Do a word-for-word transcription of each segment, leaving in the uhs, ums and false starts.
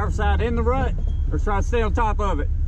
driver's side in the rut, or try to stay on top of it?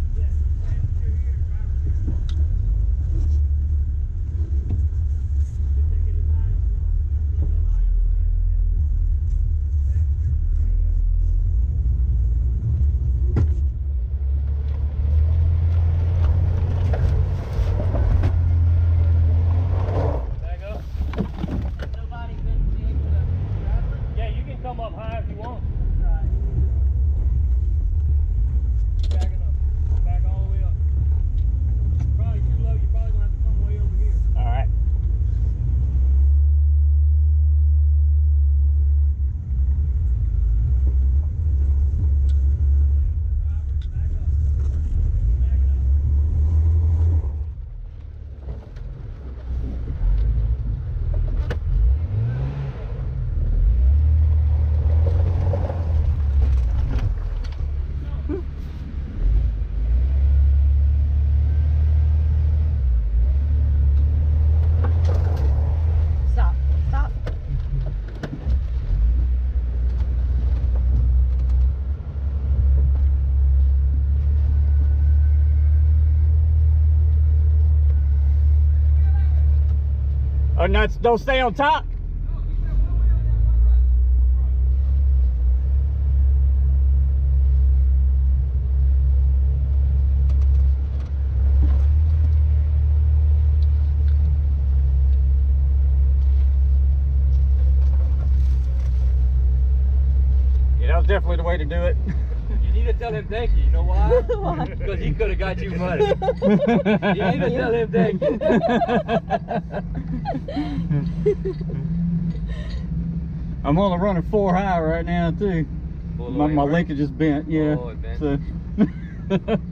Oh, no, don't stay on top. Yeah, that was definitely the way to do it. You need to tell him thank you. You know why? Why? Because he could have got you money. You need to tell him thank you. I'm only running four high right now too. My, my link is just bent, yeah. Oh, it bent. So